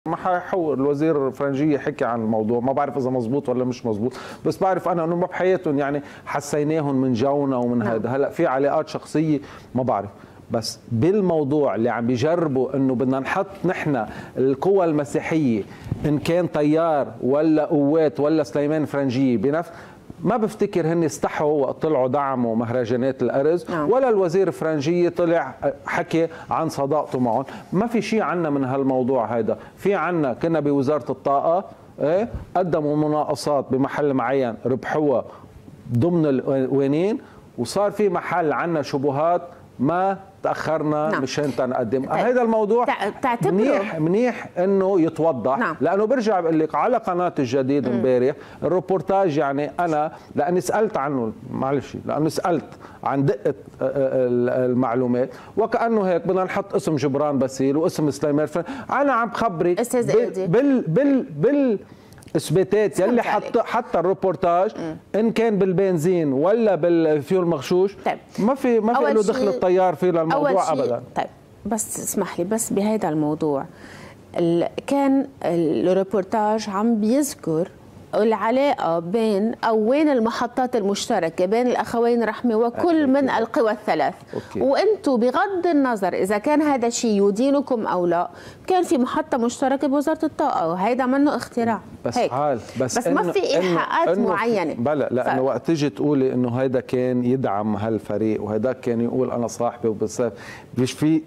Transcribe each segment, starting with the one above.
ما حيحور الوزير الفرنجيه حكي عن الموضوع، ما بعرف اذا مزبوط ولا مش مزبوط، بس بعرف انا انه ما بحياتهم يعني حسيناهم من جونا ومن هذا. هلا في علاقات شخصيه ما بعرف، بس بالموضوع اللي عم بيجربوا انه بدنا نحط نحن القوى المسيحيه ان كان طيار ولا قوات ولا سليمان فرنجيه بنفس، ما بفتكر هن استحوا وقت طلعوا دعموا مهرجانات الأرز، ولا الوزير الفرنجية طلع حكي عن صداقته معهم. ما في شيء عنا من هالموضوع هذا. في عنا كنا بوزارة الطاقة قدموا مناقصات بمحل معين ربحوها ضمن القوانين، وصار في محل عنا شبهات ما تاخرنا مشان تنقدم. هذا الموضوع منيح انه يتوضح. لانه برجع بقول لك على قناه الجديد امبارح الروبورتاج، يعني انا لاني سالت عنه، معلش لانه سالت عن دقه المعلومات، وكانه هيك بدنا نحط اسم جبران باسيل واسم سليمان انا عم بخبرك بال اثباتات يلي حتى الروبورتاج ان كان بالبنزين ولا بالفيول مغشوش. طيب. ما في له دخل الطيار فيه للموضوع ابدا. طيب بس اسمح لي، بس بهذا الموضوع كان الروبورتاج عم بيذكر العلاقه بين او وين المحطات المشتركه بين الاخوين رحمي وكل من القوى الثلاث. وانتم بغض النظر اذا كان هذا الشيء يدينكم او لا، كان في محطه مشتركه بوزاره الطاقه، وهيدا منه اختراع. بس هيك. بس ما في ايحاءات معينه. بلا لانه وقت تيجي تقولي انه هيدا كان يدعم هالفريق وهيدا كان يقول انا صاحبي، وبس مش في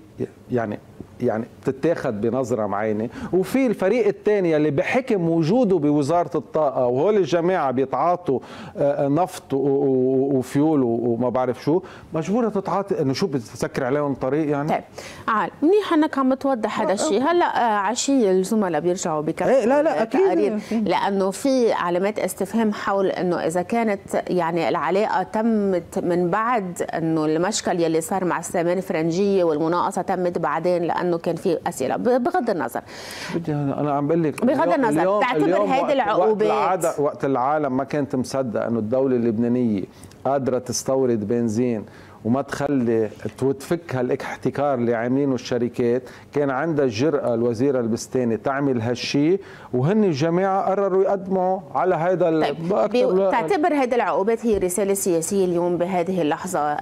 يعني بتتاخذ بنظره معينه. وفي الفريق الثاني اللي بحكم وجوده بوزاره الطاقه، وهول الجماعه بيتعاطوا نفط وفيول وما بعرف شو، مجبوره تتعاطي انه شو بتسكر عليهم طريق يعني. طيب منيح انك عم توضح هذا الشيء. هلا عشيه الزملاء بيرجعوا بكفوا لا اكيد، لانه في علامات استفهام حول انه اذا كانت يعني العلاقه تمت من بعد انه المشكل يلي صار مع سليمان فرنجيه والمناقصه تمت بعدين، لانه كان في اسئله. بغض النظر انا عم بقول لك بغض النظر تعتبر هيدي العقوبات وقت العالم ما كانت مصدق انه الدوله اللبنانيه قادره تستورد بنزين وما تخلي وتفك هالاحتكار اللي عاملينه الشركات، كان عندها الجرأة الوزيرة البستاني تعمل هالشيء، وهن الجماعة قرروا يقدموا على هذا. طيب تعتبر هذه العقوبات هي رسالة سياسية اليوم بهذه اللحظة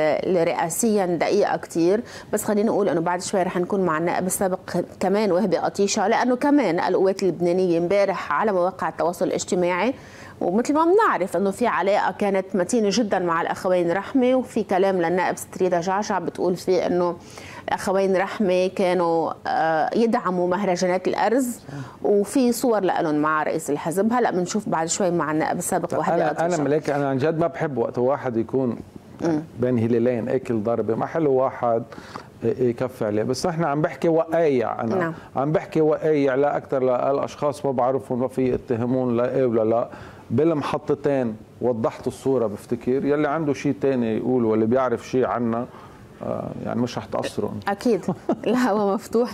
رئاسيا دقيقة كثير، بس خلينا نقول انه بعد شوي رح نكون مع النائب السابق كمان وهبي قطيشة، لانه كمان القوات اللبنانية امبارح على مواقع التواصل الاجتماعي، ومثل ما بنعرف انه في علاقه كانت متينه جدا مع الاخوين رحمي، وفي كلام للنائب ستريدا جعجع بتقول فيه انه الاخوين رحمي كانوا يدعموا مهرجانات الارز، وفي صور لهم مع رئيس الحزب. هلا بنشوف بعد شوي مع النائب السابق وهبي قطيشة. انا ملاك انا عن جد ما بحب وقت واحد يكون بين هلالين اكل ضربه، ما حلو واحد يكفي عليه. بس نحن عم بحكي وقايع، انا عم بحكي وقايع لا اكثر، للاشخاص ما بعرفهم ما في اتهمون لا ايه ولا لا. بالمحطتين وضحت الصوره، بفتكر يلي عنده شيء ثاني يقول واللي بيعرف شيء عنا يعني مش رح تقصروا. اكيد الهواء مفتوح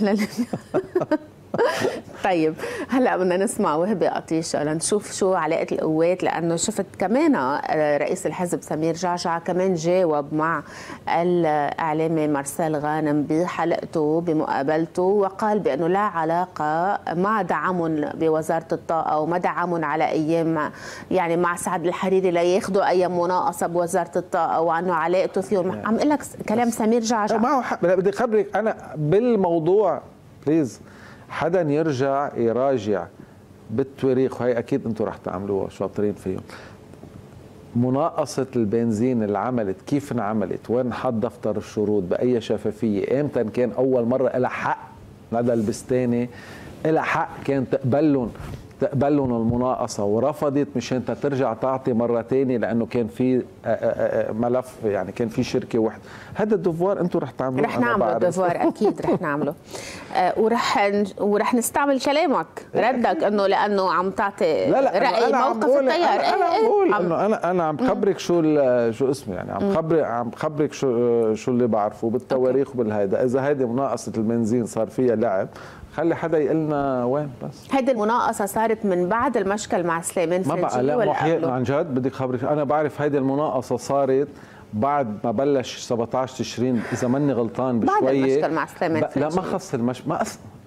طيب هلا بدنا نسمع وهبي قطيشة لنشوف شو علاقة القوات، لأنه شفت كمان رئيس الحزب سمير جعجع كمان جاوب مع الإعلامي مارسيل غانم بحلقته بمقابلته، وقال بأنه لا علاقة مع دعمهم بوزارة الطاقة وما دعمهم على أيام يعني مع سعد الحريري لياخذوا أي مناقصة بوزارة الطاقة، وأنه علاقته فيهم. عم أقول لك كلام سمير جعجع. معه حق، بدي أخبرك أنا بالموضوع بليز حدا يرجع يراجع بالتواريخ، وهي اكيد انتم رح تعملوها شاطرين فيهم. مناقصه البنزين اللي عملت، كيف انعملت، وين حط دفتر الشروط، باي شفافيه، امتى كان اول مره لها حق لدى البستاني، لها حق كان تقبلهم المناقصه ورفضت مشان ترجع تعطي مره ثانيه، لانه كان في ملف، يعني كان في شركه واحده. هذا الدفوار انتم رح تعملوه. رح نعمله الدفوار اكيد رح نعمله. ورح نستعمل كلامك ردك انه لانه عم تعطي راي موقف التيار. انا عم بقول انه انا عم بخبرك شو اسمه، يعني عم بخبرك شو اللي بعرفه بالتواريخ وبالهيدا. اذا هيدي مناقصه البنزين صار فيها لعب، خلي حدا يقول لنا وين. بس هيدي المناقصه صارت من بعد المشكل مع سليمان فرنجيه ولا قبله؟ عن جد بدي خبرك، انا بعرف هيدي المناقصه صارت بعد ما بلش 17 تشرين اذا ماني غلطان بشويه، بعد المشكل مع سليمان فرنجيه. لا ما خص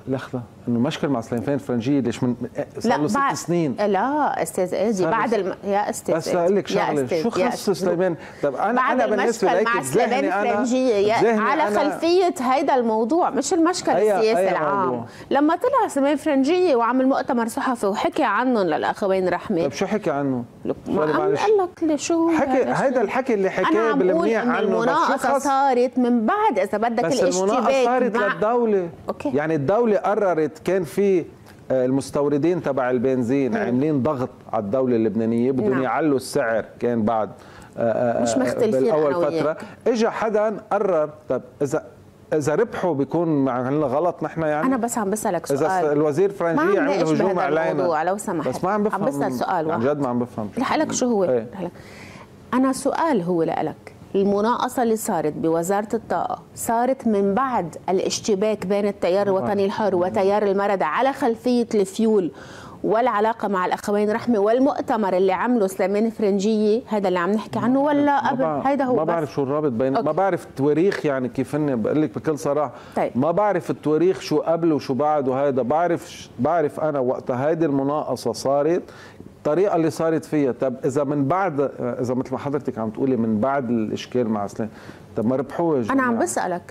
لحظه انه مشكل مع سليمان الفرنجيه ليش صار له 6 سنين. لا استاذ ادي بعد يا استاذ بس اقول لك شغله، شو خص سليمان؟ طب انا بالنسبه لك مع سليمان الفرنجيه على خلفيه هيدا الموضوع، مش المشكل السياسي العام. لما طلع سليمان الفرنجيه وعمل مؤتمر صحفي وحكي عنهم للاخوين رحمه. طب شو حكي عنه؟ قال لك شو حكي هيدا الحكي اللي حكاه بالمنيح عنه. المناقصه صارت من بعد اذا بدك الاشتباك، بس صارت للدوله. أوكي. يعني الدوله قررت، كان في المستوردين تبع البنزين عاملين ضغط على الدوله اللبنانيه، بدهم يعلوا السعر، كان بعد مش مختلفين بالاول فتره. اجى حدا قرر طب اذا ربحوا بيكون معنا غلط نحن. يعني انا بس عم بسالك سؤال، اذا الوزير فرنجيه عمل هجوم علينا لو سمحت، بس ما عم بفهم، عم بسال سؤال واحد عن جد ما عم بفهم. رح لك شو هو. ايه؟ انا سؤال هو لك، المناقصة اللي صارت بوزارة الطاقة صارت من بعد الاشتباك بين التيار الوطني الحر وتيار المردة على خلفية الفيول والعلاقة مع الأخوين رحمة والمؤتمر اللي عمله سليمان الفرنجية، هذا اللي عم نحكي عنه ولا قبل؟ هيدا هو. ما بعرف شو الرابط بين، ما بعرف التواريخ، يعني كيف هن بقول لك بكل صراحة. طيب. ما بعرف التواريخ شو قبل وشو بعد، وهذا بعرف أنا وقتها هيدي المناقصة صارت الطريقه اللي صارت فيها. طب اذا من بعد، اذا مثل ما حضرتك عم تقولي من بعد الاشكال مع سليمان، طب ما ربحوه. انا عم بسالك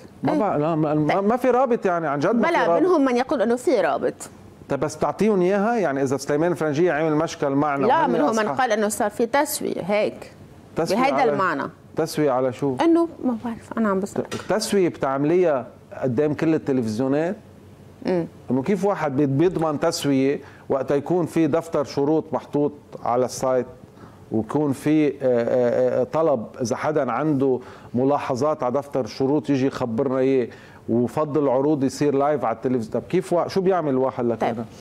ما في رابط، يعني عن جد ما في رابط. بلا منهم من يقول انه في رابط. طب بس بتعطيهم اياها؟ يعني اذا سليمان الفرنجيه عمل مشكل معنا، لا منهم من قال انه صار في تسويه هيك بهيدا المعنى. تسويه على شو؟ انه ما بعرف، انا عم بسالك. التسويه بتعمليها قدام كل التلفزيونات؟ انه كيف واحد بيضمن تسويه وقت يكون في دفتر شروط محطوط على السايت، ويكون في طلب اذا حدا عنده ملاحظات على دفتر الشروط يجي يخبرنا اياه، وفضل العروض يصير لايف على التلفزيون. طب كيف شو بيعمل الواحد لك؟ طيب.